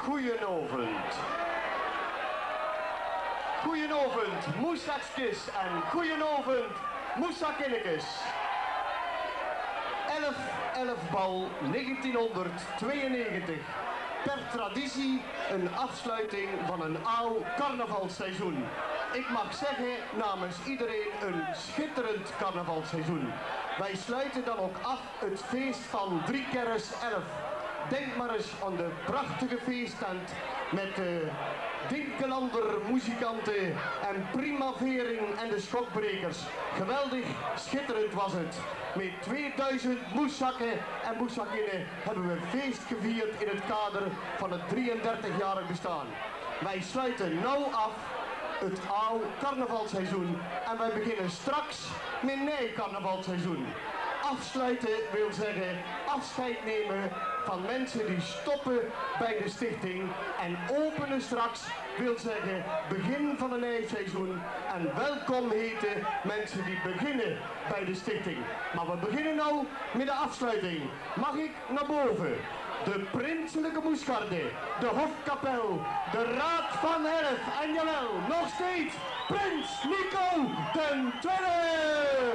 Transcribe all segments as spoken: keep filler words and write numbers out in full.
Goedenavond. Goedenavond, moesakjes en goedenavond, moesakinnekes. elf elf bal negentienhonderdtweeënnegentig. Per traditie een afsluiting van een oud carnavalseizoen. Ik mag zeggen namens iedereen een schitterend carnavalseizoen. Wij sluiten dan ook af het feest van drie keres elf. Denk maar eens aan de prachtige feesttent met de Dinkelander muzikanten en Primavering en de Schokbrekers. Geweldig, schitterend was het. Met tweeduizend moesakken en moesakinnen hebben we feest gevierd in het kader van het drieëndertigjarig bestaan. Wij sluiten nou af het oude carnavalseizoen en wij beginnen straks met een nieuw carnavalseizoen. Afsluiten wil zeggen afscheid nemen van mensen die stoppen bij de stichting en openen straks wil zeggen begin van een nieuw seizoen en welkom heten mensen die beginnen bij de stichting. Maar we beginnen nou met de afsluiting. Mag ik naar boven? De prinselijke moesgarde, de hofkapel, de raad van elf en jawel, nog steeds Prins Nico ten Tweede!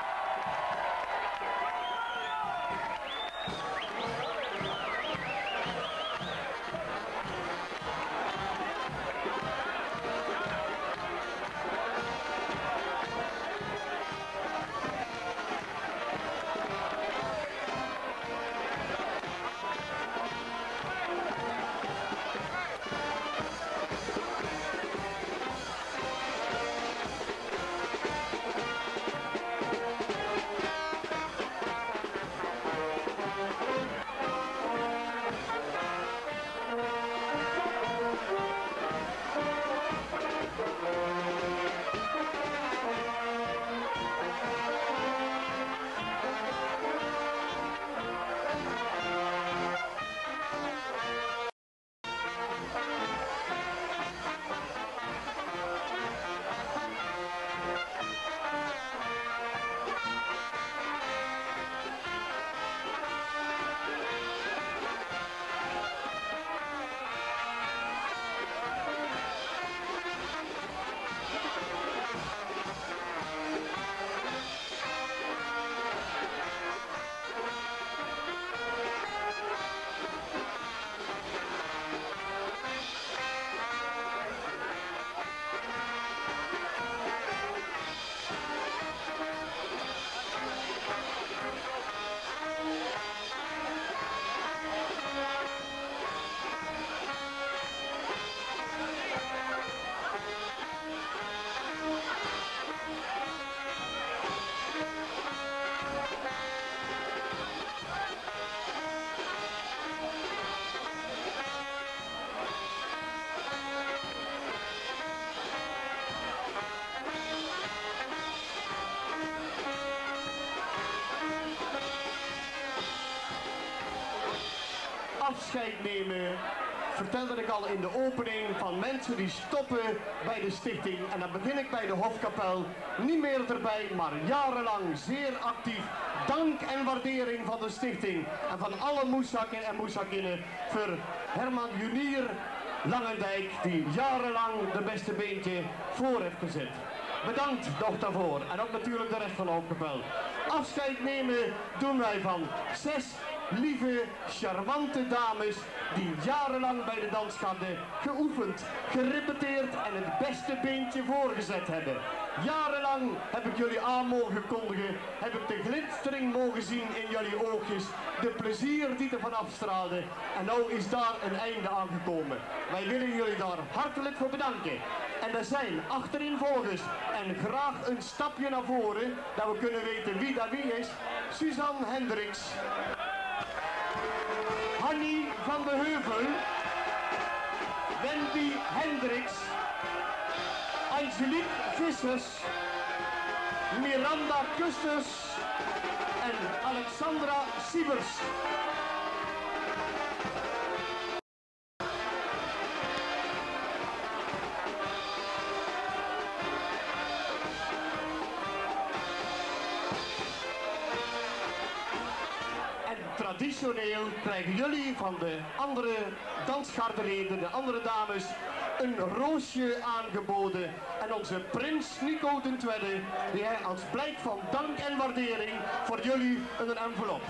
Afscheid nemen, vertelde ik al in de opening, van mensen die stoppen bij de stichting. En dan begin ik bij de hofkapel, niet meer erbij, maar jarenlang zeer actief. Dank en waardering van de stichting en van alle moesakken en moesakinnen voor Herman Junier Langendijk, die jarenlang de beste beentje voor heeft gezet. Bedankt nog daarvoor en ook natuurlijk de rest van de hofkapel. Afscheid nemen doen wij van zes lieve, charmante dames die jarenlang bij de dansgarde geoefend, gerepeteerd en het beste beentje voorgezet hebben. Jarenlang heb ik jullie aan mogen kondigen, heb ik de glinstering mogen zien in jullie oogjes, de plezier die er van afstraalde en nou is daar een einde aangekomen. Wij willen jullie daar hartelijk voor bedanken. En er zijn achtereenvolgers en graag een stapje naar voren, dat we kunnen weten wie dat wie is. Suzanne Hendricks, Hanny van de Heuvel, Wendy Hendricks, Angelique Vissers, Miranda Kusters en Alexandra Siebers. traditioneel krijgen jullie van de andere dansgardeleden, de andere dames, een roosje aangeboden. En onze prins Nico de Tweede, die hij als blijk van dank en waardering voor jullie een envelop.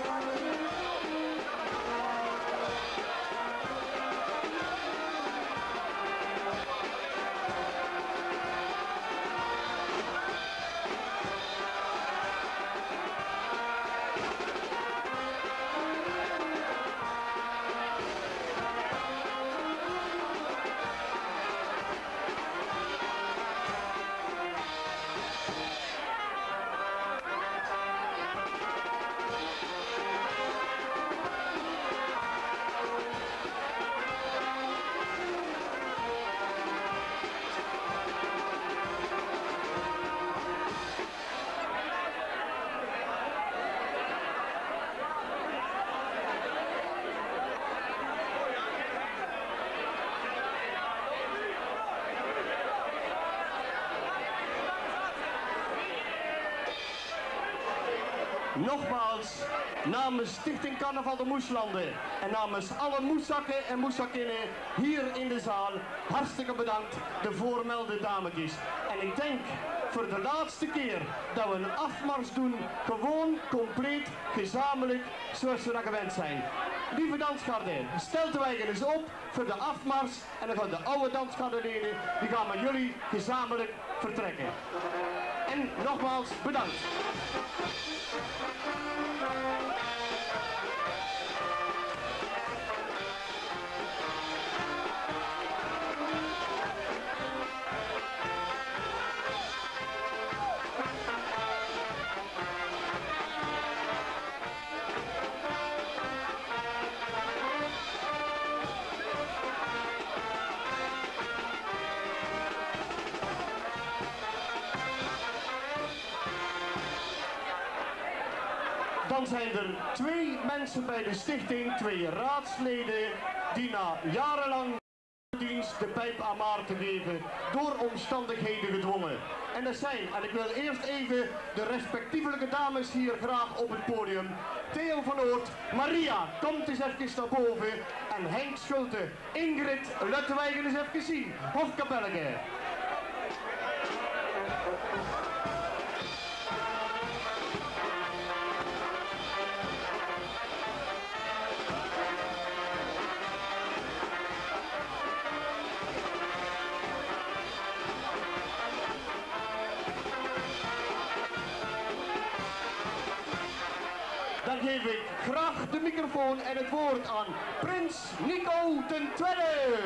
Nogmaals, namens Stichting Carnaval de Moeslanden en namens alle moesakken en moesakkinnen hier in de zaal, hartstikke bedankt de voormelde dametjes. En ik denk voor de laatste keer dat we een afmars doen, gewoon, compleet, gezamenlijk, zoals we dat gewend zijn. Lieve dansgarde, stel de wagen eens op voor de afmars en dan gaan de oude dansgardeleden, die gaan met jullie gezamenlijk vertrekken. En nogmaals, bedankt. Dan zijn er twee mensen bij de stichting, twee raadsleden, die na jarenlang dienst de pijp aan Maarten geven, door omstandigheden gedwongen. En dat zijn, en ik wil eerst even de respectievelijke dames hier graag op het podium. Theo van Oort, Maria, komt eens even naar boven. En Henk Schulte, Ingrid, laten wij eens even zien. Hofkapelleke. Dan geef ik graag de microfoon en het woord aan prins Nico de Tweede.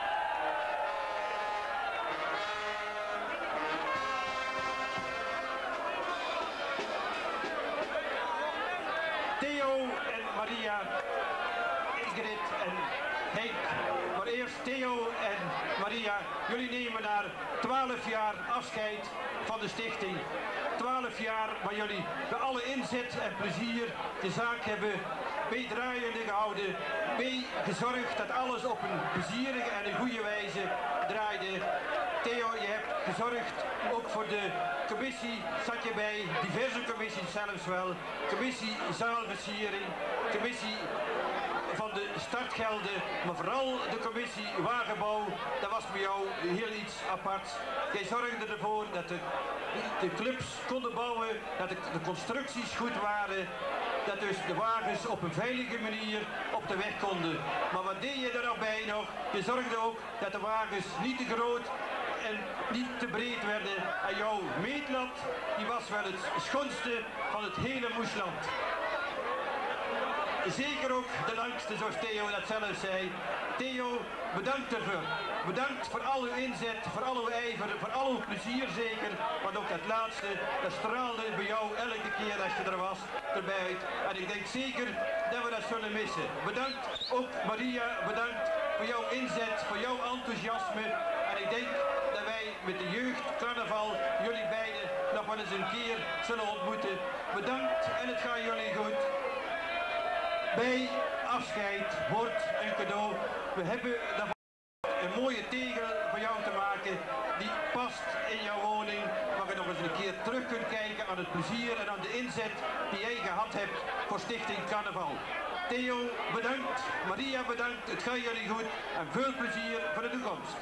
Theo en Maria, Ingrid en Henk. Maar eerst Theo en Maria, jullie nemen na twaalf jaar afscheid van de stichting. twaalf jaar waar jullie bij alle inzet en plezier de zaak hebben mee draaiende gehouden, mee gezorgd dat alles op een plezierige en een goede wijze draaide. Theo, je hebt gezorgd, ook voor de commissie zat je bij, diverse commissies zelfs wel, commissie zaalversiering, commissie van de startgelden, maar vooral de commissie wagenbouw, dat was bij jou heel iets aparts. Jij zorgde ervoor dat de, de clubs konden bouwen, dat de, de constructies goed waren, dat dus de wagens op een veilige manier op de weg konden. Maar wat deed je er nog bij nog? Je zorgde ook dat de wagens niet te groot en niet te breed werden. En jouw meetlat, die was wel het schoonste van het hele Moesland. Zeker ook de langste, zoals Theo dat zelf zei. Theo, bedankt ervoor. Bedankt voor al uw inzet, voor al uw ijver, voor al uw plezier zeker. Want ook dat laatste, dat straalde bij jou elke keer als je er was, erbij uit. En ik denk zeker dat we dat zullen missen. Bedankt ook Maria, bedankt voor jouw inzet, voor jouw enthousiasme. En ik denk dat wij met de jeugd carnaval jullie beiden nog wel eens een keer zullen ontmoeten. Bedankt en het gaat jullie goed. Bij afscheid wordt een cadeau. We hebben daarvoor een mooie tegel voor jou te maken die past in jouw woning. Waar je nog eens een keer terug kunt kijken aan het plezier en aan de inzet die jij gehad hebt voor Stichting Carnaval. Theo bedankt, Maria bedankt, het gaat jullie goed en veel plezier voor de toekomst.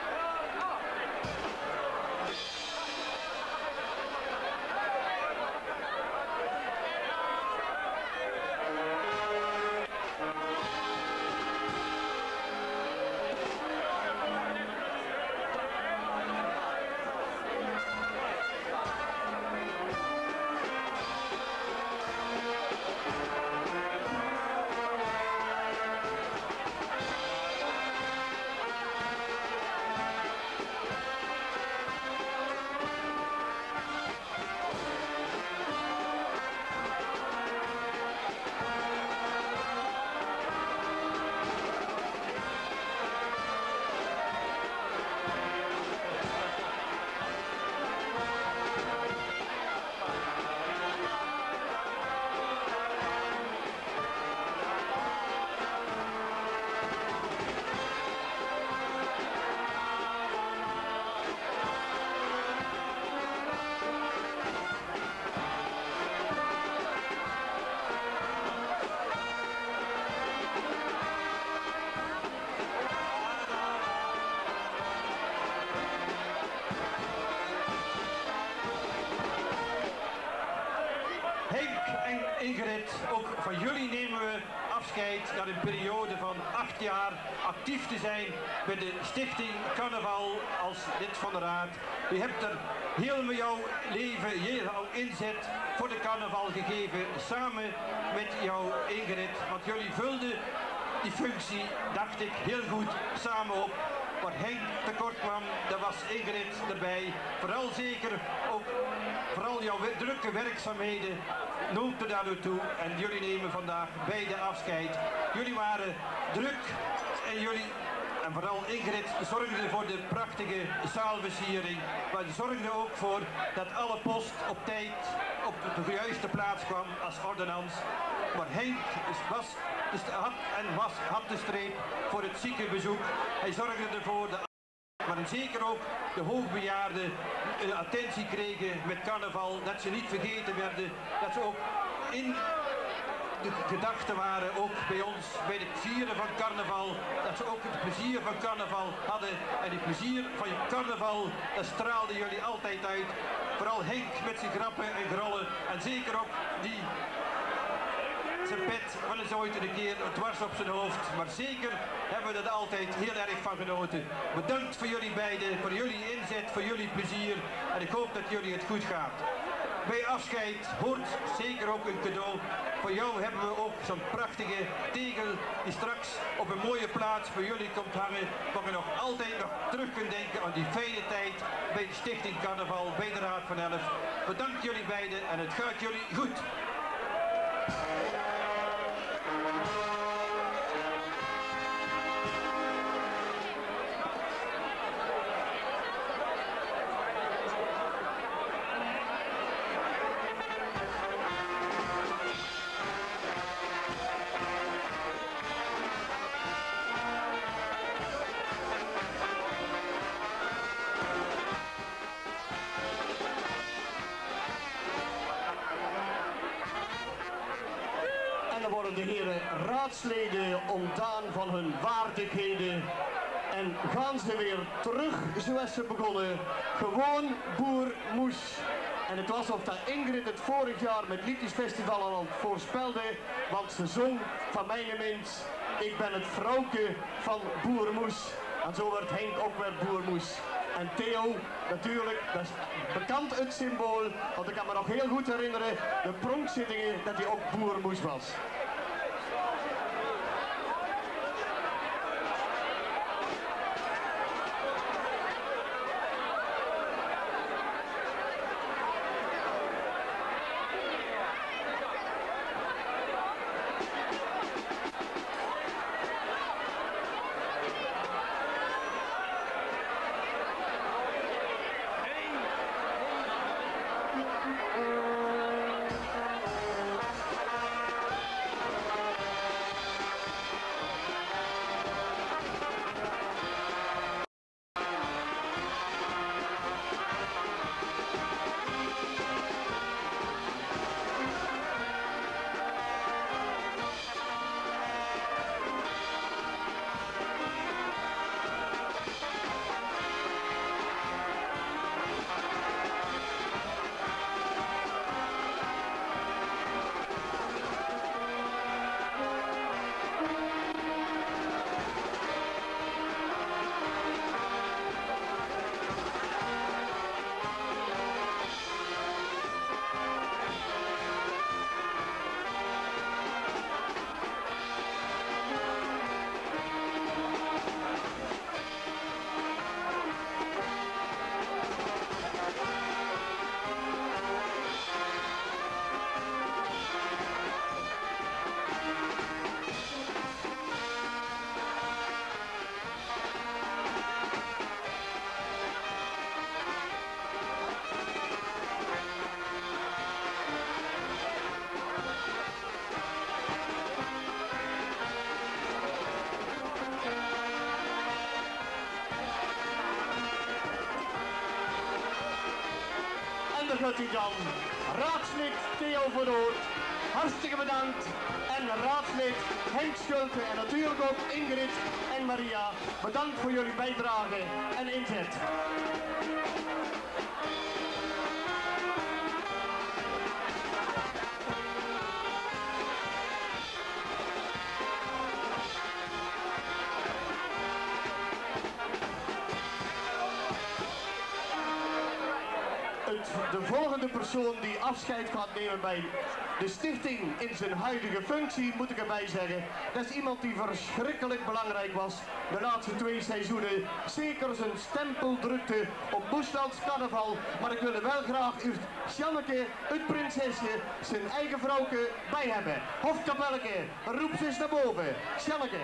Ingrid, ook van jullie nemen we afscheid na een periode van acht jaar actief te zijn bij de Stichting Carnaval als lid van de raad. U hebt er heel met jouw leven, jouw inzet voor de carnaval gegeven, samen met jou Ingrid, want jullie vulden die functie, dacht ik, heel goed samen op. Waar Henk tekort kwam, daar was Ingrid erbij. Vooral zeker ook, vooral jouw drukke werkzaamheden noemde daar naartoe. En jullie nemen vandaag beide afscheid. Jullie waren druk en jullie, en vooral Ingrid, zorgde voor de prachtige zaalversiering. Maar zorgde ook voor dat alle post op tijd op de juiste plaats kwam als ordonnans. Maar Henk was, had, en was, had de streep voor het ziekenbezoek. Hij zorgde ervoor, de, maar zeker ook de hoogbejaarden uh, attentie kregen met carnaval. Dat ze niet vergeten werden, dat ze ook in de gedachten waren, ook bij ons, bij het vieren van carnaval. Dat ze ook het plezier van carnaval hadden. En het plezier van carnaval, dat straalden jullie altijd uit. Vooral Henk met zijn grappen en grollen. En zeker ook die... zijn pet wel eens ooit een keer dwars op zijn hoofd. Maar zeker hebben we er altijd heel erg van genoten. Bedankt voor jullie beiden, voor jullie inzet, voor jullie plezier. En ik hoop dat jullie het goed gaat. Bij afscheid hoort zeker ook een cadeau. Voor jou hebben we ook zo'n prachtige tegel die straks op een mooie plaats voor jullie komt hangen. Waar je nog altijd nog terug kunt denken aan die fijne tijd bij de Stichting Carnaval, bij de Raad van Elf. Bedankt jullie beiden en het gaat jullie goed. De heren raadsleden ontdaan van hun waardigheden en gaan ze weer terug zoals ze begonnen. Gewoon boer moes. En het was of dat Ingrid het vorig jaar met Liedjesfestival al voorspelde, want ze zong van mijn mens, ik ben het vrouwke van boer moes. En zo werd Henk ook weer boer moes. En Theo, natuurlijk, dat is bekend het symbool, want ik kan me nog heel goed herinneren, de pronkzittingen, dat hij ook boer moes was. vergutting dan. Raadslid Theo van Oort, hartstikke bedankt. En raadslid Henk Schulte en natuurlijk ook Ingrid en Maria. Bedankt voor jullie bijdrage en inzet. De volgende persoon die afscheid gaat nemen bij de stichting in zijn huidige functie, moet ik erbij zeggen. Dat is iemand die verschrikkelijk belangrijk was de laatste twee seizoenen. Zeker zijn stempel drukte op Moeslands carnaval. Maar ik wil er wel graag eerst Sjanneke, het prinsesje, zijn eigen vrouwke bij hebben. Hofkapelleke, roep ze eens naar boven. Sjanneke.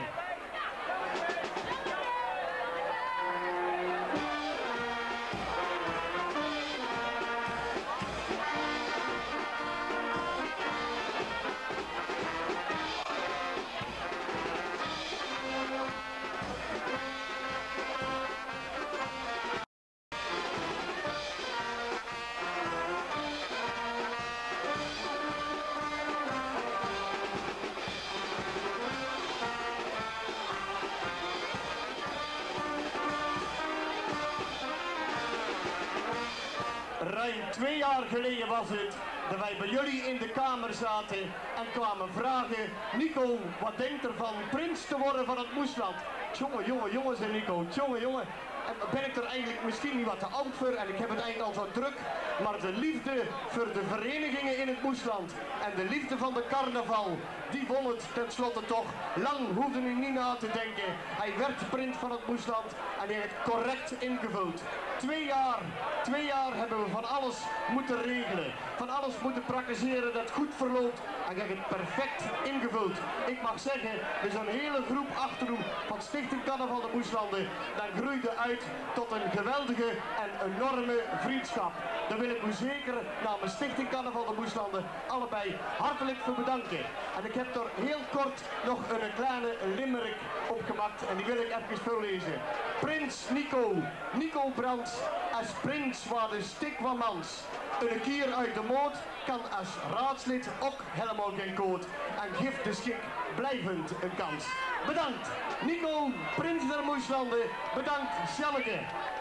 Ruim twee jaar geleden was het dat wij bij jullie in de kamer zaten en kwamen vragen: Nico, wat denkt er van prins te worden van het Moesland? Jongen, jongen, jongen, zei Nico, jongen, jongen. En ben ik er eigenlijk misschien niet wat te oud voor en ik heb het eigenlijk al zo druk. Maar de liefde voor de verenigingen in het Moesland en de liefde van de carnaval, die won het tenslotte toch. Lang hoefde hij niet na te denken. Hij werd prins van het Moesland en hij heeft het correct ingevuld. Twee jaar, twee jaar hebben we van alles moeten regelen. Van alles moeten praktiseren dat goed verloopt. En hij heeft het perfect ingevuld. Ik mag zeggen, er is een hele groep achterhoem van Stichting Carnaval de Moeslanden. Dat groeide uit tot een geweldige en enorme vriendschap. Daar wil ik u zeker namens Stichting Carnaval de Moeslanden allebei hartelijk voor bedanken. En ik heb er heel kort nog een kleine limerick opgemaakt en die wil ik even voorlezen. Prins Nico, Nico Brands, als prins waar de stik van mans. Een kier uit de moot kan als raadslid ook helemaal geen koot. En geeft de schik blijvend een kans. Bedankt Nico, prins der Moeslanden. Bedankt Sjanneke.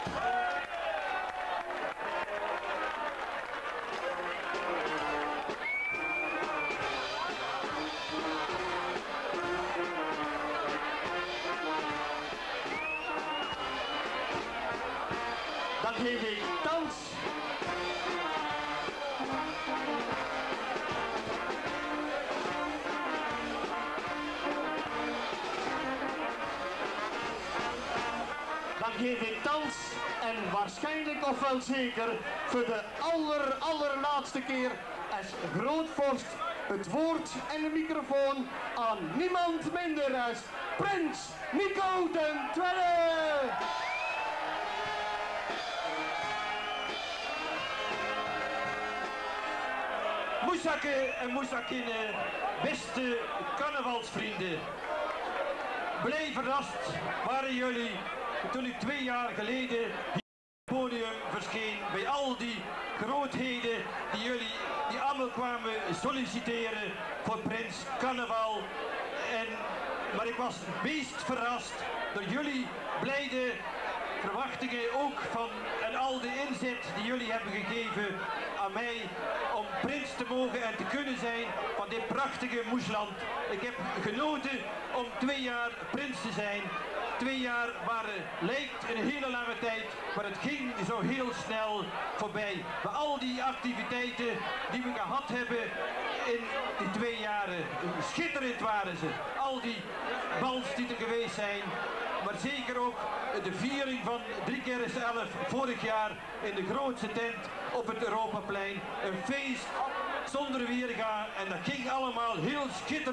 Dan geef ik thans Dan geef ik thans en waarschijnlijk of wel zeker voor de aller allerlaatste keer als grootvorst het woord en de microfoon aan niemand minder als Prins Nico den Tweede. Moesakken en moesakinnen, beste carnavalsvrienden. Blij verrast waren jullie toen ik twee jaar geleden hier op het podium verscheen bij al die grootheden die jullie, die allemaal kwamen solliciteren voor Prins Carnaval. En, maar ik was het meest verrast door jullie blijde verwachtingen ook van en al de inzet die jullie hebben gegeven aan mij om prins te mogen en te kunnen zijn van dit prachtige Moesland. Ik heb genoten om twee jaar prins te zijn. Twee jaar waren, lijkt een hele lange tijd, maar het ging zo heel snel voorbij. Maar al die activiteiten die we gehad hebben in die twee jaren, schitterend waren ze. Al die bals die er geweest zijn, maar zeker ook de viering van drie keer elf vorig jaar in de grootste tent op het Europaplein. Een feest zonder weerga en dat ging allemaal heel schitterend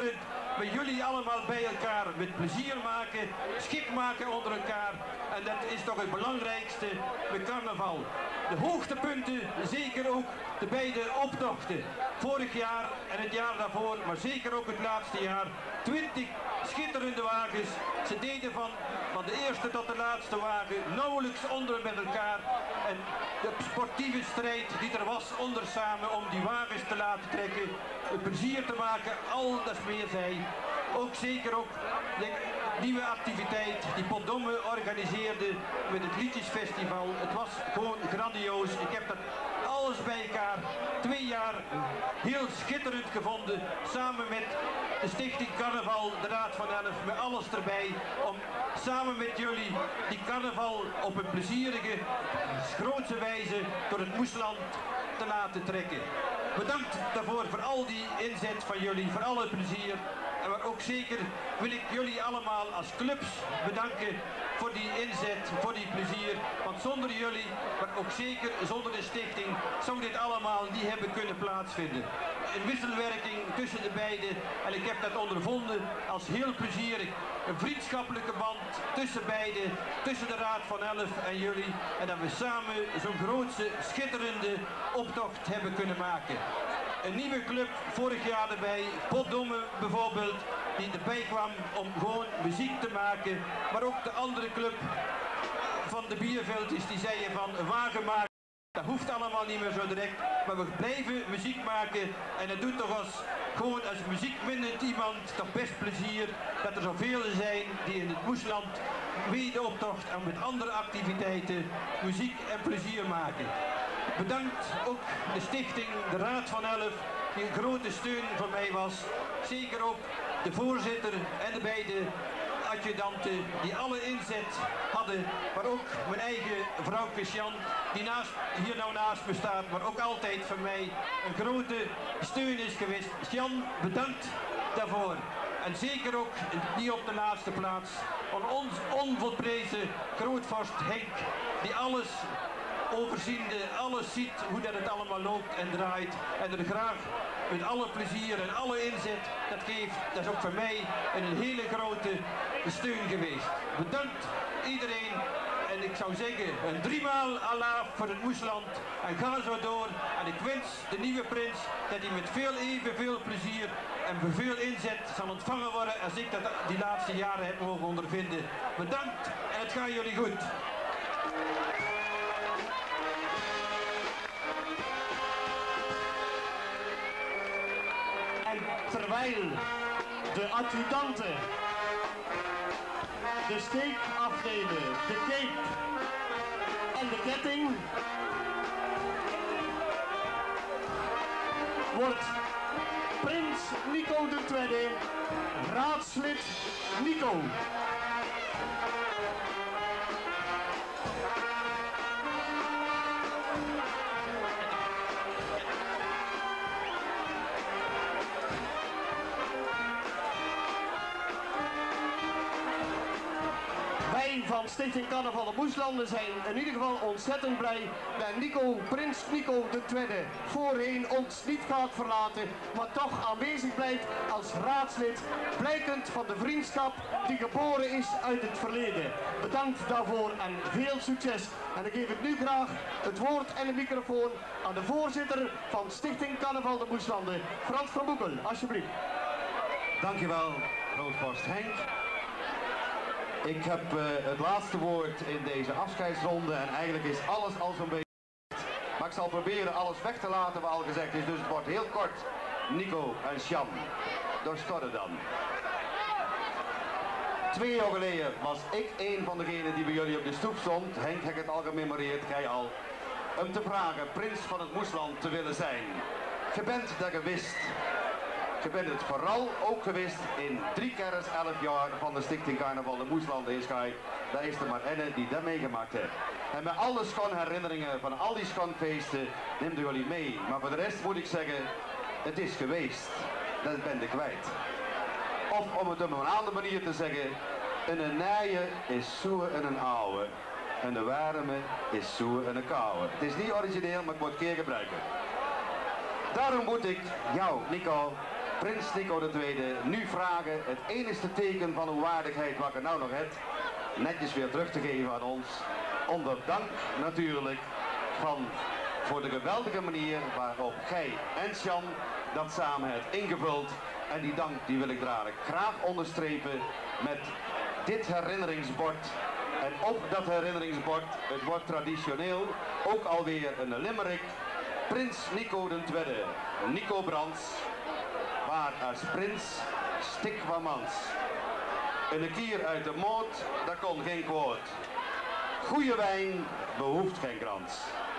met jullie allemaal bij elkaar met plezier maken, schik maken onder elkaar. En dat is toch het belangrijkste met carnaval. De hoogtepunten, zeker ook de beide optochten. Vorig jaar en het jaar daarvoor, maar zeker ook het laatste jaar. twintig schitterende wagens. Ze deden van, van de eerste tot de laatste wagen nauwelijks onder met elkaar. En de sportieve strijd die er was onder samen om die wagens te laten trekken, het plezier te maken, al dat meer zij. Ook zeker ook de nieuwe activiteit die Potdomme organiseerde met het Liedjesfestival. Het was gewoon grandioos. Ik heb dat alles bij elkaar twee jaar heel schitterend gevonden. Samen met de Stichting Carnaval, de Raad van Elf, met alles erbij. Om samen met jullie die carnaval op een plezierige, grootse wijze door het Moesland te laten trekken. Bedankt daarvoor voor al die inzet van jullie, voor alle plezier. En maar ook zeker wil ik jullie allemaal als clubs bedanken voor die inzet, voor die plezier. Want zonder jullie, maar ook zeker zonder de stichting, zou dit allemaal niet hebben kunnen plaatsvinden. Een wisselwerking tussen de beiden en ik heb dat ondervonden als heel plezierig. Een vriendschappelijke band tussen beiden, tussen de Raad van Elf en jullie. En dat we samen zo'n grootse, schitterende optocht hebben kunnen maken. Een nieuwe club vorig jaar erbij, Potdomme bijvoorbeeld, die erbij kwam om gewoon muziek te maken. Maar ook de andere club van de bierveldjes die zeiden van een wagen maken. Dat hoeft allemaal niet meer zo direct, maar we blijven muziek maken en dat doet toch als, gewoon als muziekminnend iemand toch best plezier dat er zoveel zijn die in het Moesland mee de optocht en met andere activiteiten muziek en plezier maken. Bedankt ook de stichting, de Raad van Elf, die een grote steun voor mij was. Zeker ook de voorzitter en de beide adjudanten die alle inzet hadden, maar ook mijn eigen vrouw Christian, die naast, hier nou naast me staat, maar ook altijd voor mij een grote steun is geweest. Jan, bedankt daarvoor. En zeker ook, niet op de laatste plaats, aan ons onvolprezen grootvorst Henk, die alles overziende, alles ziet hoe dat het allemaal loopt en draait en er graag met alle plezier en alle inzet dat geeft. Dat is ook voor mij een hele grote steun geweest. Bedankt iedereen en ik zou zeggen een driemaal Allah voor het Moesland en ga zo door. En ik wens de nieuwe prins dat hij met veel evenveel plezier en met veel inzet zal ontvangen worden als ik dat die laatste jaren heb mogen ondervinden. Bedankt en het gaat jullie goed. En terwijl de adjudanten de steek afnemen, de cape en de ketting, wordt prins Nico de Tweede raadslid Nico. Wij van Stichting Carnaval de Moeslanden zijn in ieder geval ontzettend blij dat Nico, prins Nico de Tweede voorheen ons niet gaat verlaten, maar toch aanwezig blijft als raadslid, blijkend van de vriendschap die geboren is uit het verleden. Bedankt daarvoor en veel succes. En ik geef het nu graag het woord en de microfoon aan de voorzitter van Stichting Carnaval de Moeslanden, Frans van Boekel, alsjeblieft. Dankjewel, grootvorst Henk. Ik heb uh, het laatste woord in deze afscheidsronde en eigenlijk is alles al zo'n beetje. Maar ik zal proberen alles weg te laten wat al gezegd is, dus het wordt heel kort. Nico en Sjan, door Stodde dan. Twee jaar geleden was ik een van degenen die bij jullie op de stoep stond. Henk heeft het al gememoreerd, gij al. Om te vragen prins van het Moesland te willen zijn. Je bent dat gewist. Je bent het vooral ook geweest in drie keer elf jaar van de Stichting Carnaval de Moeslanden is gij. Daar is er maar ene die dat meegemaakt heeft. En met alle schoon herinneringen van al die schoonfeesten neemt u jullie mee. Maar voor de rest moet ik zeggen, het is geweest. Dat ben ik kwijt. Of om het op een andere manier te zeggen, een naaie is zoe en een ouwe. En de warme is zoe en een kouwe. Het is niet origineel, maar ik moet het keer gebruiken. Daarom moet ik jou, Nico, Prins Nico de Tweede nu vragen het enige teken van uw waardigheid wat ik nou nog heb, netjes weer terug te geven aan ons. Onder dank natuurlijk van voor de geweldige manier waarop gij en Sjan dat samen hebt ingevuld. En die dank die wil ik dragen graag onderstrepen met dit herinneringsbord. En op dat herinneringsbord, het wordt traditioneel, ook alweer een limerick. Prins Nico de Tweede, Nico Brands, waar als prins stik van mans. Een kier uit de moot, dat kon geen kwaad. Goeie wijn behoeft geen krans.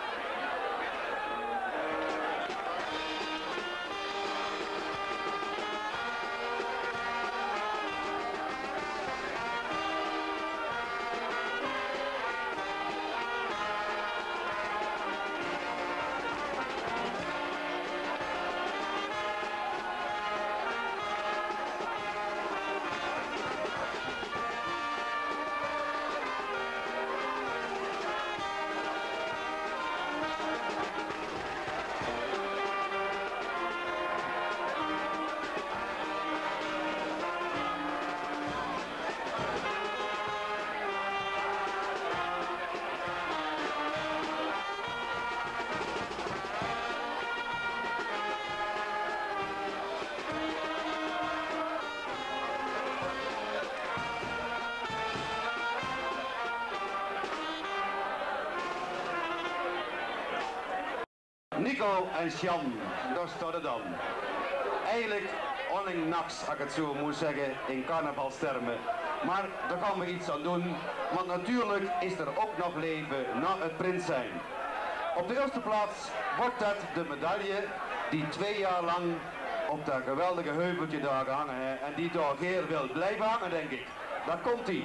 Nico en Sjan, daar staat het dan. Eigenlijk onning naks, als ik het zo moet zeggen, in carnavalstermen. Maar daar gaan we iets aan doen, want natuurlijk is er ook nog leven na het prins zijn. Op de eerste plaats wordt dat de medaille die twee jaar lang op dat geweldige heuveltje daar hangen hè, en die daar heel wil blijven hangen, denk ik. Daar komt hij.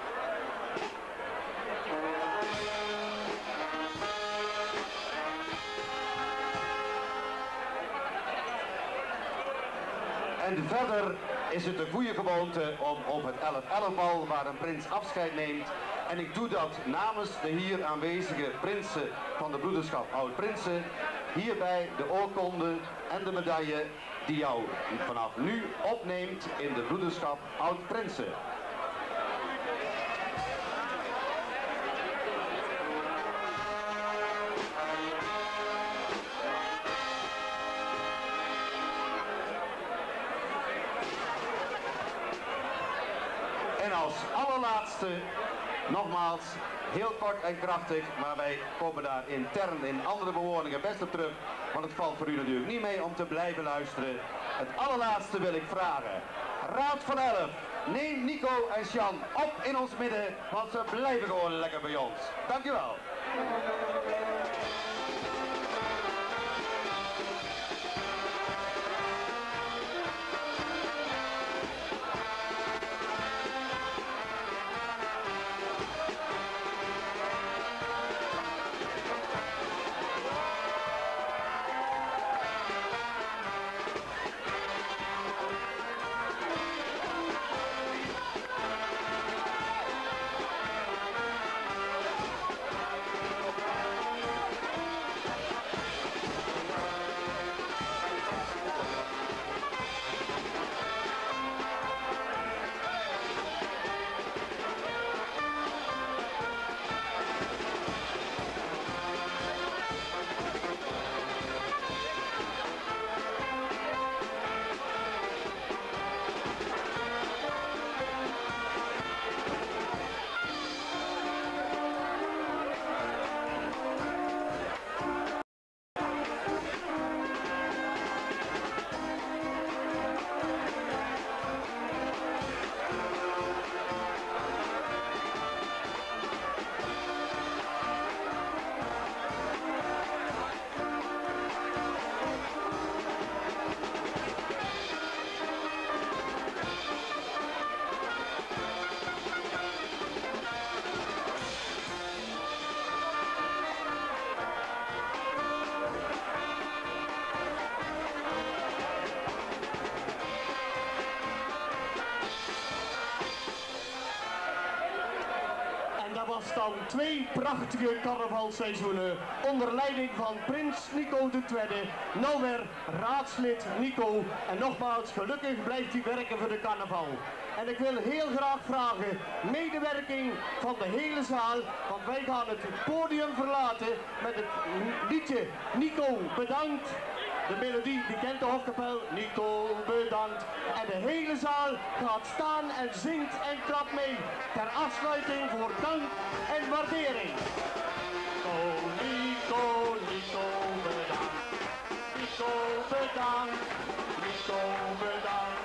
En verder is het een goede gewoonte om op het elf elf bal waar een prins afscheid neemt. En ik doe dat namens de hier aanwezige prinsen van de broederschap Oud-Prinsen. Hierbij de oorkonde en de medaille die jou vanaf nu opneemt in de broederschap Oud-Prinsen. En als allerlaatste, nogmaals, heel kort en krachtig, maar wij komen daar intern in andere bewoningen best op terug, want het valt voor u natuurlijk niet mee om te blijven luisteren. Het allerlaatste wil ik vragen. Raad van Elf, neem Nico en Sjan op in ons midden, want ze blijven gewoon lekker bij ons. Dankjewel. dat was dan twee prachtige carnavalseizoenen onder leiding van prins Nico de Tweede, nou weer raadslid Nico. En nogmaals, gelukkig blijft hij werken voor de carnaval. En ik wil heel graag vragen, medewerking van de hele zaal, want wij gaan het podium verlaten met het liedje Nico bedankt. De melodie, die kent de Hofkapel, Nico bedankt. En de hele zaal gaat staan en zingt en klapt mee. Ter afsluiting voor dank en waardering. Nico, Nico, Nico bedankt. Nico bedankt. Nico bedankt.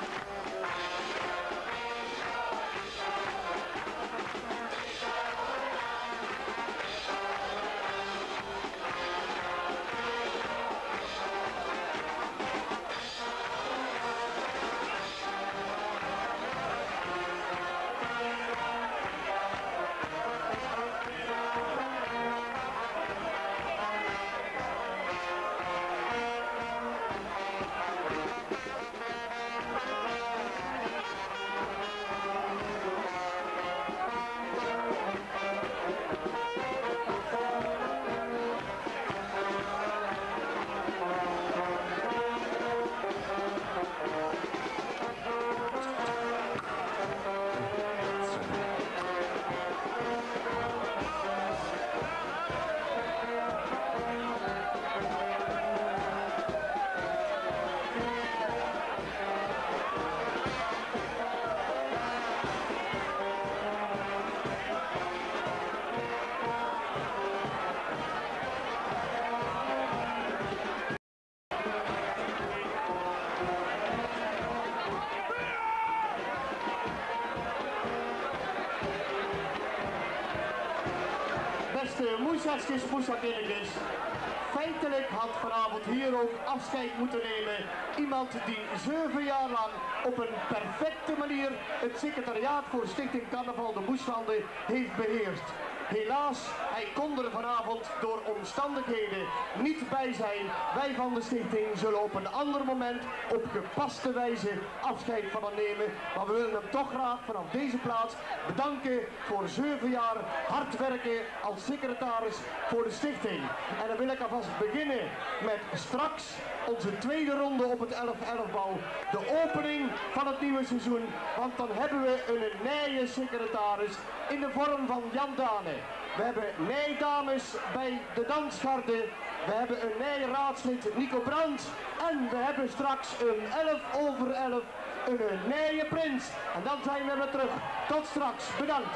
Beste moesjasjes, moesjakinnetjes. Feitelijk had vanavond hier ook afscheid moeten nemen. Iemand die zeven jaar lang op een perfecte manier het secretariaat voor Stichting Carnaval de Moeslanden heeft beheerst. Helaas, hij kon er vanavond door omstandigheden niet bij zijn. Wij van de stichting zullen op een ander moment op gepaste wijze afscheid van hem nemen. Maar we willen hem toch graag vanaf deze plaats bedanken voor zeven jaar hard werken als secretaris voor de stichting. En dan wil ik alvast beginnen met straks onze tweede ronde op het elf elf bal. De opening van het nieuwe seizoen. Want dan hebben we een nieuwe secretaris in de vorm van Jan Dane. We hebben nijdames bij de dansgarde. We hebben een nijraadslid Nico Brandt. En we hebben straks een elf over elf een nije prins. En dan zijn we weer terug. Tot straks. Bedankt.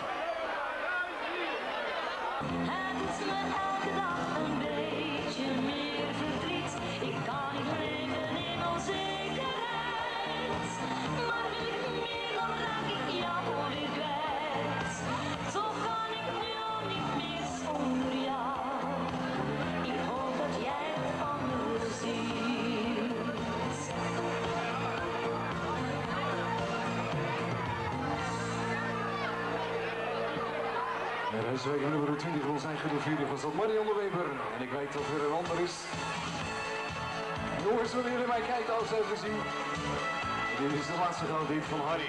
Het is me elke dag een beetje meer verdriet. Ik kan niet leven in onzekerheid. Maar wil ik meer, dan raak ik jou weer kwijt. Toch kan ik nu al niet meer zonder jou. Ik hoop dat jij het anders ziet. En reiswegen nummer twintig wil zijn gedovierde van stad Marianne Weber. En ik weet dat er een ander is. Jongens, wanneer jullie mij kijken als ze even zien. Dit is de laatste grote hit van Harry.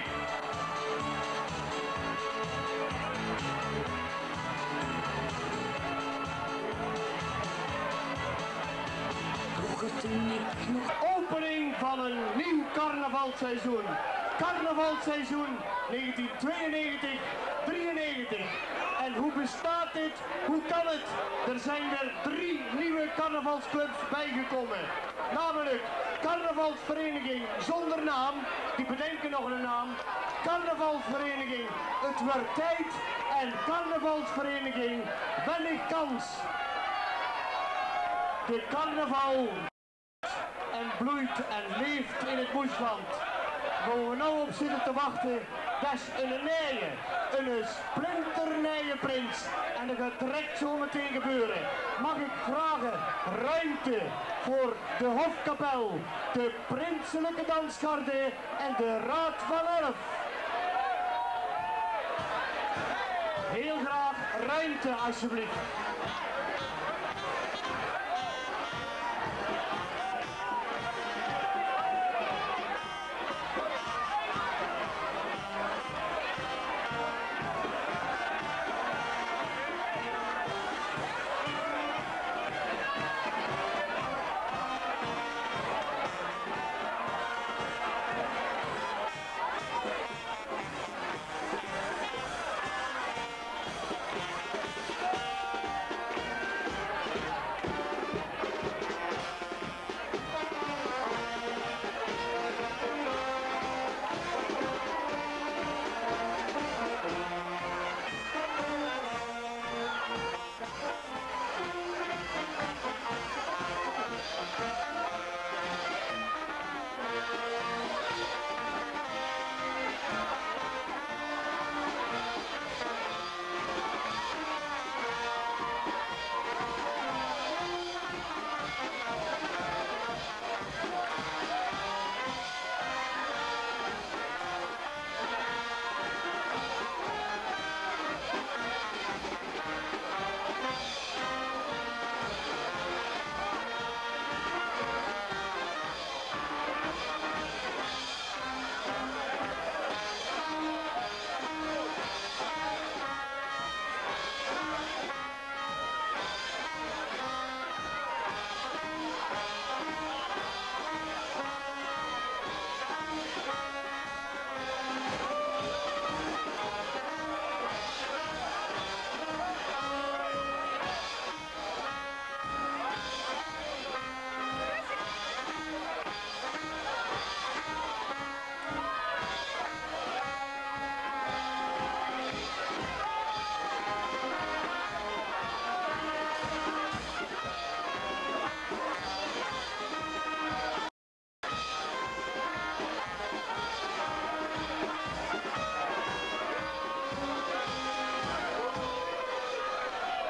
Opening van een nieuw carnavalseizoen. Carnavalseizoen negentien tweeënnegentig drieënnegentig. En hoe bestaat dit? Hoe kan het? Er zijn er drie nieuwe carnavalsclubs bijgekomen. Namelijk Carnavalsvereniging zonder naam. Die bedenken nog een naam. Carnavalsvereniging Het Wordt Tijd. En Carnavalsvereniging Weinig Kans. De carnaval en bloeit en leeft in het Moesland. Waar we nou op zitten te wachten, dat is een nije, een splinternijen prins. En dat gaat direct zo meteen gebeuren. Mag ik vragen ruimte voor de Hofkapel, de prinselijke dansgarde en de Raad van Elf. Heel graag ruimte alsjeblieft.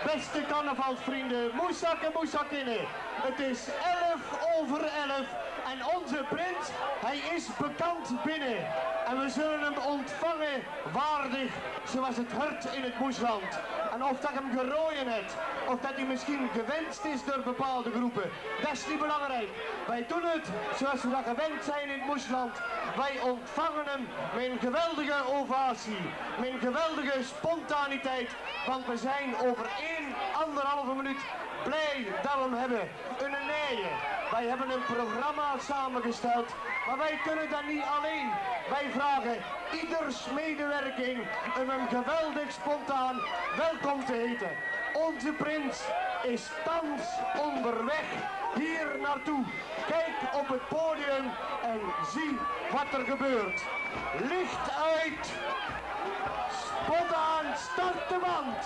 Beste carnavalsvrienden, moesak en moesakinnen. Het is elf over elf en onze prins, hij is bekend binnen. En we zullen hem ontvangen waardig, zoals het hoort in het moesland. En of dat hem gerooien heeft, of dat hij misschien gewenst is door bepaalde groepen, dat is niet belangrijk. Wij doen het zoals we dat gewend zijn in het moesland. Wij ontvangen hem met een geweldige ovatie, met een geweldige spontaniteit. Want we zijn over één, anderhalve minuut blij dat we hem hebben. Een nee. Wij hebben een programma samengesteld, maar wij kunnen dat niet alleen. Wij vragen ieders medewerking om hem geweldig spontaan welkom te heten. Onze prins is thans onderweg hier naartoe. Kijk op het podium en zie wat er gebeurt. Licht uit, spot aan, start de band.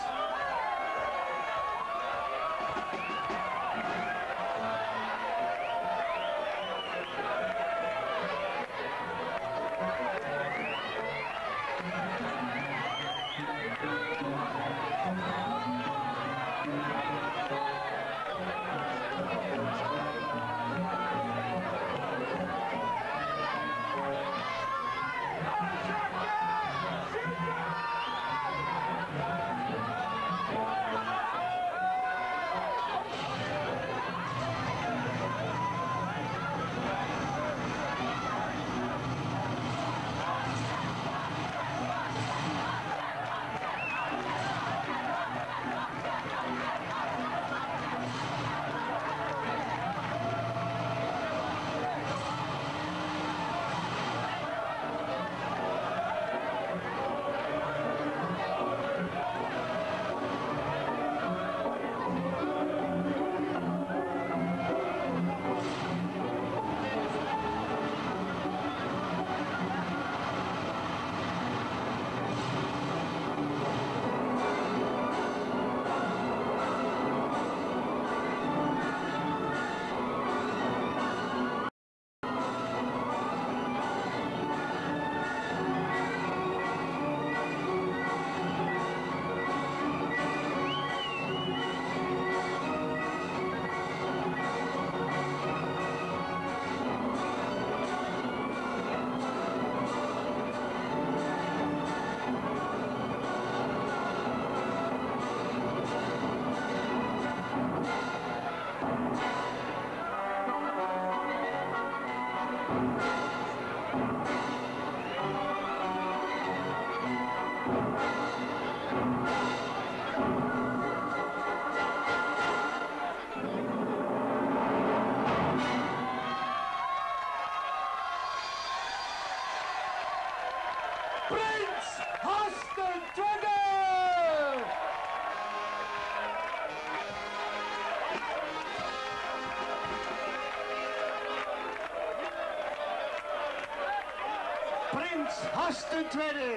Prins Hasten tweede.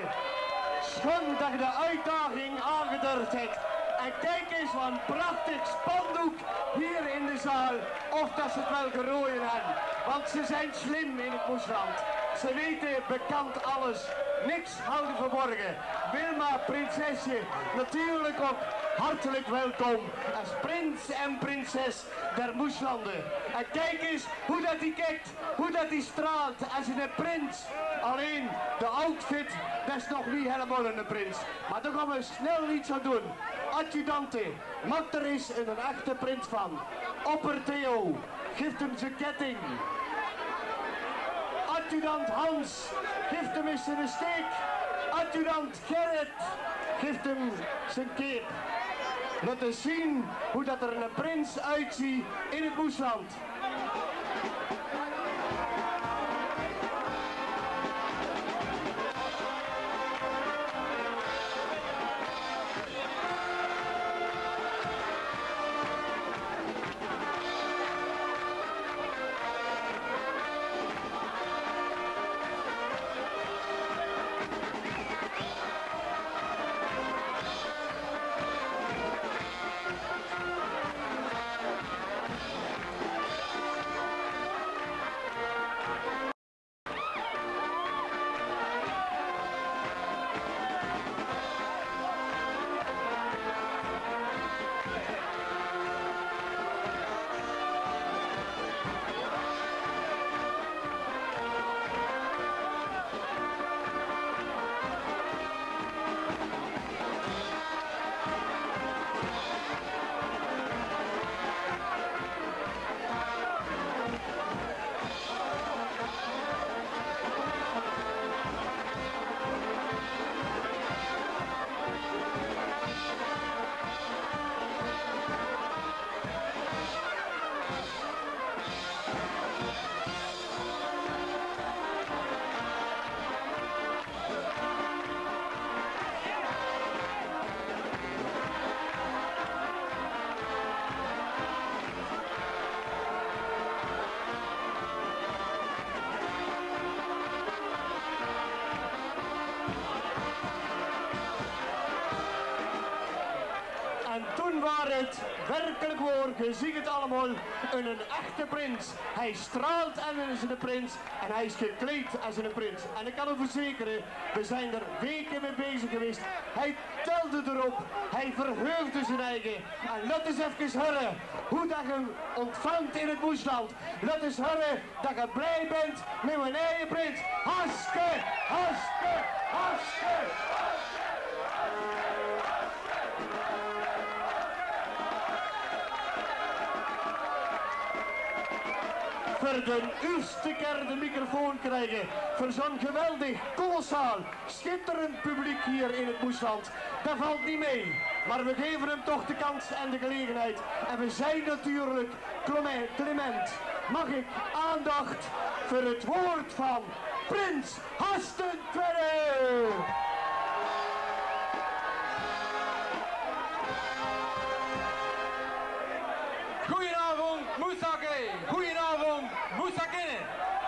Schoon dat je de uitdaging aangedurfd hebt. En kijk eens wat een prachtig spandoek hier in de zaal. Of dat ze het wel gerooien hebben. Want ze zijn slim in het moesland. Ze weten bekend alles. Niks houden verborgen. Wilma, prinsesje, natuurlijk ook hartelijk welkom als prins en prinses der Moeslanden. En kijk eens hoe dat hij kijkt, hoe dat hij straalt als een prins. Alleen de outfit, dat is nog niet helemaal een prins. Maar daar gaan we snel iets aan doen. Adjudante, maak er eens een echte prins van. Opper Theo, geeft hem zijn ketting. Adjudant Hans, geeft hem eens een steek. Adjudant Gerrit, geeft hem zijn cape. Laat eens zien hoe dat er een prins uitziet in het Moesland. En toen was het werkelijk waar, je ziet het allemaal, een, een echte prins. Hij straalt als een prins en hij is gekleed als een prins. En ik kan u verzekeren, we zijn er weken mee bezig geweest. Hij telde erop, hij verheugde zijn eigen. En laat eens even horen hoe dat je hem ontvangt in het Moesland. Laat eens horen dat je blij bent met mijn eigen prins. Haske, haske, haske. Voor de eerste keer de microfoon krijgen. Voor zo'n geweldig, kolossaal, schitterend publiek hier in het Moesland. Dat valt niet mee. Maar we geven hem toch de kans en de gelegenheid. En we zijn natuurlijk Clement. Mag ik aandacht voor het woord van Prins Hasten Tweede. Goedenavond, Moesake. Goedenavond, Moesakine.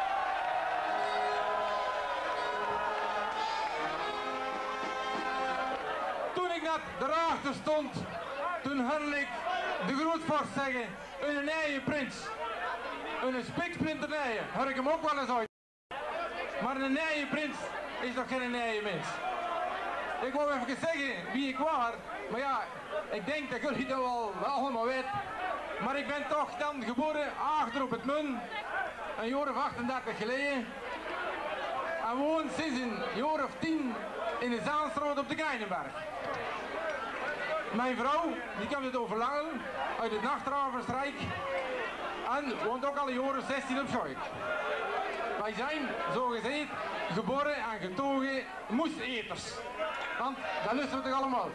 Toen ik net daarachter stond, toen hoorde ik de grootvorst zeggen, een nije prins. Een spiksplinter nije, hoor ik hem ook wel eens uit. Maar een nije prins is toch geen nije mens. Ik wou even zeggen wie ik was, maar ja, ik denk dat jullie dat wel, wel allemaal weten. Maar ik ben toch dan geboren achter op het Mun, een jaar of achtendertig geleden. En woon sinds een jaar of tien in de Zaanstraat op de Keinenberg. Mijn vrouw, die kwam het overlangen uit het Nachtraverstrijk en woont ook al een jaar of zestien op Schoik. Wij zijn, zo gezegd, geboren en getogen moeseters. Want dat lusten we toch allemaal.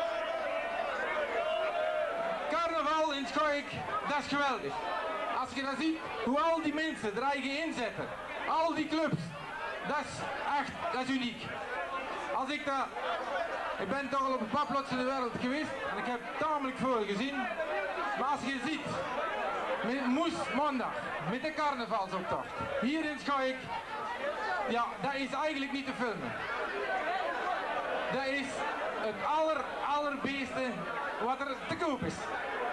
Carnaval in Schoik, dat is geweldig. Als je dan ziet hoe al die mensen er eigen inzetten, al die clubs, dat is echt, dat is uniek. Als ik dat, ik ben toch al op een paar plaatsen in de wereld geweest en ik heb tamelijk veel gezien. Maar als je ziet, met Moes Maandag, met de carnavalsoptocht, hier in Schoik, ja, dat is eigenlijk niet te filmen. Dat is het aller, allerbeste wat er te koop is.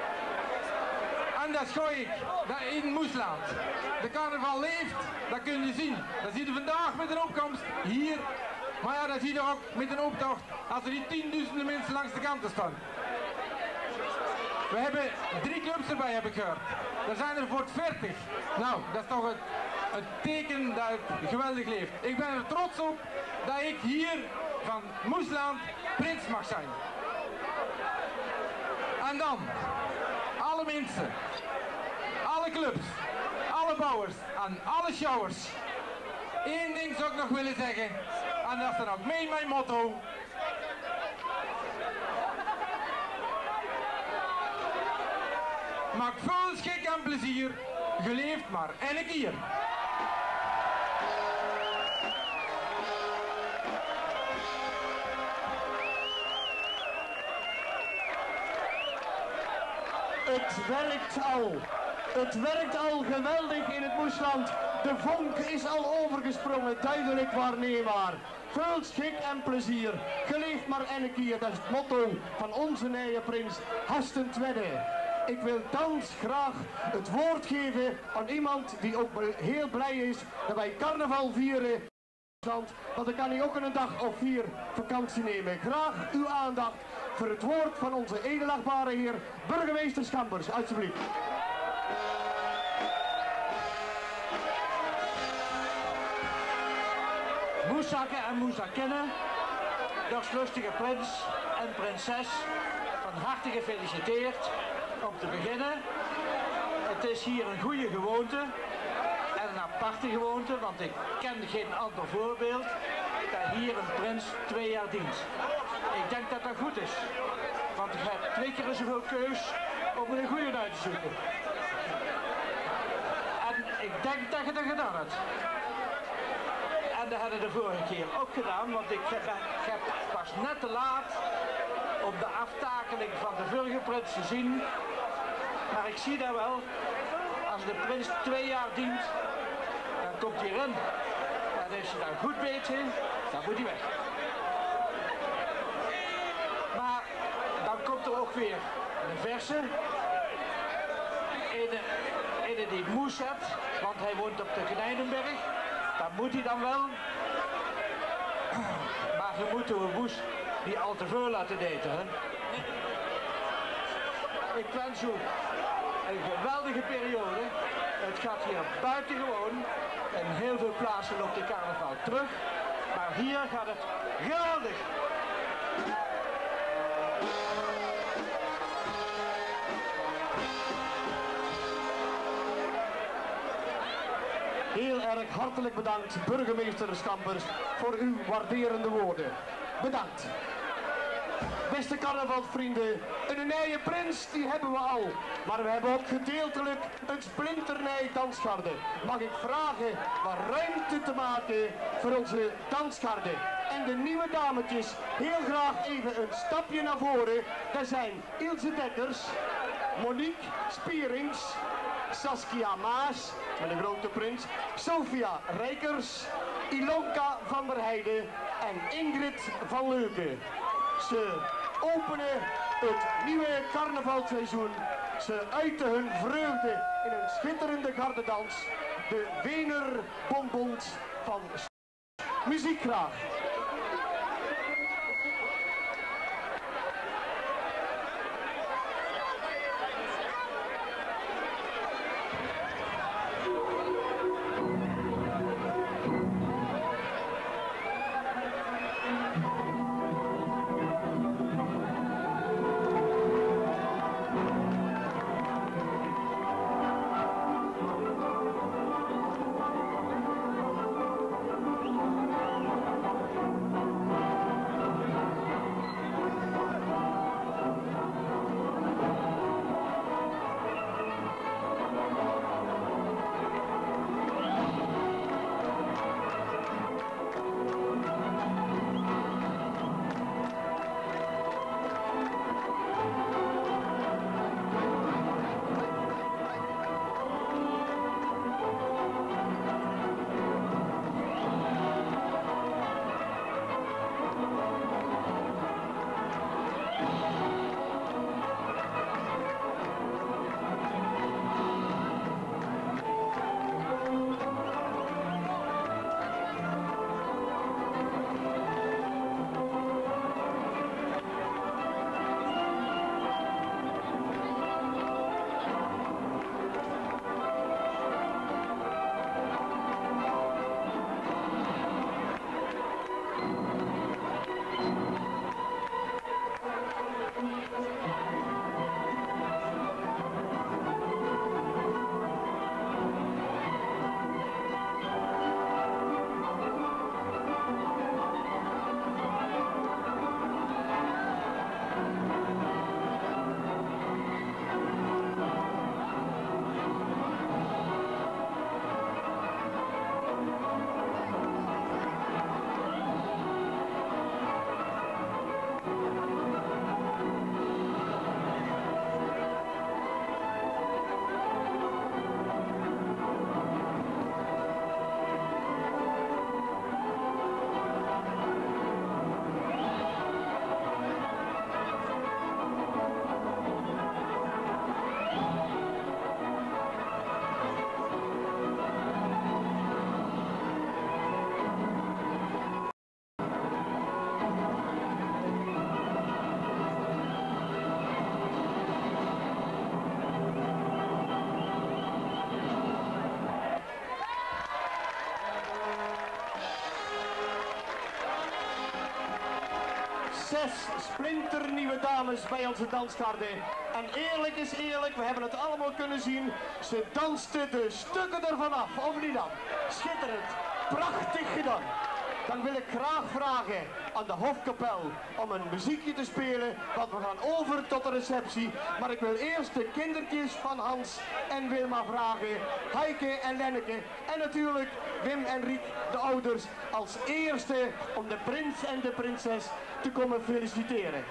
En dat Schoik, dat in Moesland. De carnaval leeft, dat kun je zien. Dat zie je vandaag met een opkomst, hier. Maar ja, dat zie je ook met een optocht, als er die tienduizenden mensen langs de kanten staan. We hebben drie clubs erbij, heb ik gehoord. Er zijn er voor het veertig. Nou, dat is toch het, het teken dat het geweldig leeft. Ik ben er trots op dat ik hier van Moesland prins mag zijn. En dan, alle mensen, alle clubs, alle bouwers en alle showers. Eén ding zou ik nog willen zeggen, en dat is dan ook mee mijn motto. Maak veel schik en plezier, geleefd maar en keer. Het werkt al. Het werkt al geweldig in het Moesland. De vonk is al overgesprongen, duidelijk waarneembaar. Veel schik en plezier. Geleefd maar en keer, dat is het motto van onze nieuwe prins Hasten Tweede. Ik wil thans graag het woord geven aan iemand die ook heel blij is dat wij carnaval vieren. Want dan kan hij ook een dag of vier vakantie nemen. Graag uw aandacht voor het woord van onze edelachtbare heer burgemeester Schambers, alsjeblieft. Moesakken en moesakinnen, dagslustige prins en prinses, van harte gefeliciteerd. Om te beginnen, het is hier een goede gewoonte en een aparte gewoonte, want ik ken geen ander voorbeeld dat hier een prins twee jaar dient. Ik denk dat dat goed is, want je hebt twee keer zoveel keus om een goede uit te zoeken. En ik denk dat je dat gedaan hebt. En dat hadden de vorige keer ook gedaan, want ik heb, ik heb pas net te laat om de aftakeling van de burgerprins te zien. Maar ik zie dat wel, als de prins twee jaar dient, dan komt hij erin. En als je dan goed weet, dan moet hij weg. Maar dan komt er ook ook weer een verse. Ene, ene die moes hebt, want hij woont op de Knijdenberg. Dat moet hij dan wel. Maar je moet de moes niet al te veel laten eten. Hè? Ik wens u een geweldige periode. Het gaat hier buitengewoon. En heel veel plaatsen loopt de carnaval terug. Maar hier gaat het geweldig. Heel erg hartelijk bedankt, burgemeester Scampers, voor uw waarderende woorden. Bedankt. Beste carnavalsvrienden, een nije prins die hebben we al. Maar we hebben ook gedeeltelijk een splinternij dansgarde. Mag ik vragen wat ruimte te maken voor onze dansgarde. En de nieuwe dametjes, heel graag even een stapje naar voren. Dat zijn Ilse Dekkers, Monique Spierings, Saskia Maas, met een grote prins, Sophia Rijkers, Ilonka van der Heijden en Ingrid van Leuken. Ze openen het nieuwe carnavalseizoen. Ze uiten hun vreugde in een schitterende gardedans. De Wener Bonbons van Muziek graag. Zes splinternieuwe dames bij onze dansgarde. En eerlijk is eerlijk, we hebben het allemaal kunnen zien. Ze dansten de stukken ervan af, of niet dan? Schitterend, prachtig gedaan. Dan wil ik graag vragen aan de Hofkapel om een muziekje te spelen, want we gaan over tot de receptie. Maar ik wil eerst de kindertjes van Hans en Wilma vragen, Heike en Lenneke en natuurlijk Wim en Riek, de ouders, als eerste om de prins en de prinses te komen feliciteren.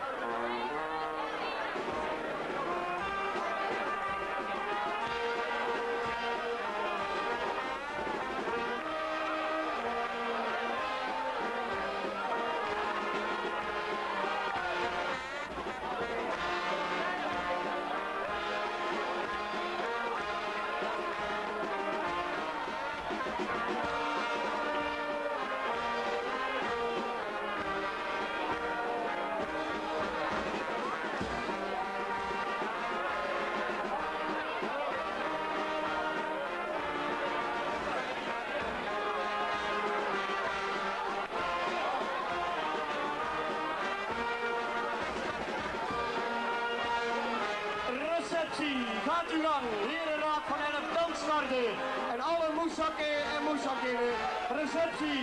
receptie gaat uw gang. Herenraad van elf dansgarden. En alle moesakken en moesakkinnen. Receptie.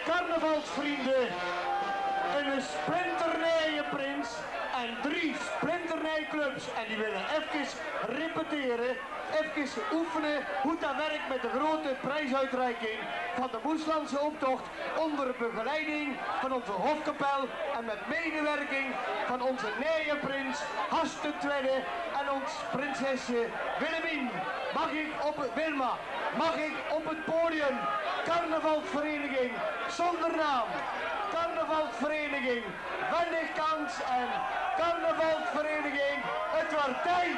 carnavalsvrienden een splinternijenprins en drie splinternijclubs. En die willen even repeteren, even oefenen hoe dat werkt met de grote prijsuitreiking van de Moeslandse optocht onder begeleiding van onze hofkapel en met medewerking van onze nijenprins Has de Tweede en ons prinsesje Willemien. Mag ik op Wilma, mag ik op het podium carnavalsvereniging zonder naam, carnavalsvereniging Wendigkans en carnavalsvereniging Het Wordt Tijd.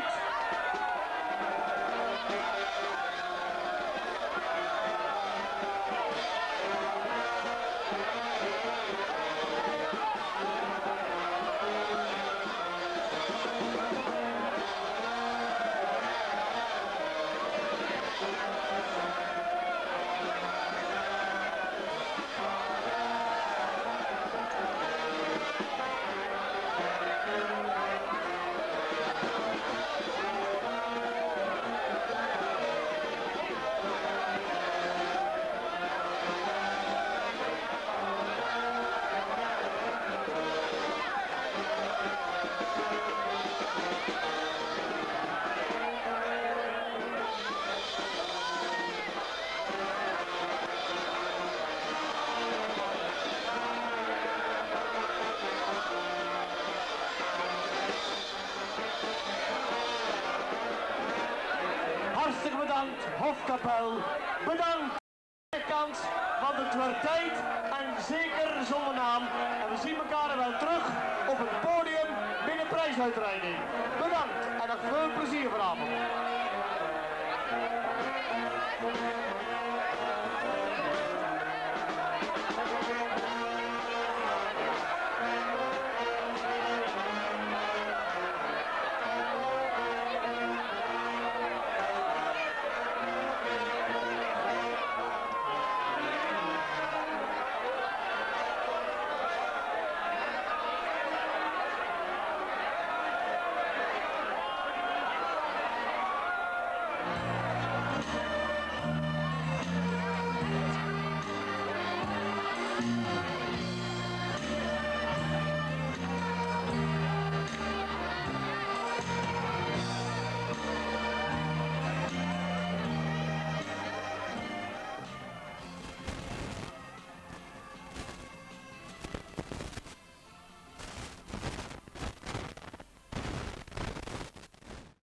Hartelijk bedankt, hofkapel. Bedankt, kans, want het wordt tijd en zeker zonder naam. En we zien elkaar wel terug op het podium binnen prijsuitreiking. Bedankt en nog veel plezier vanavond.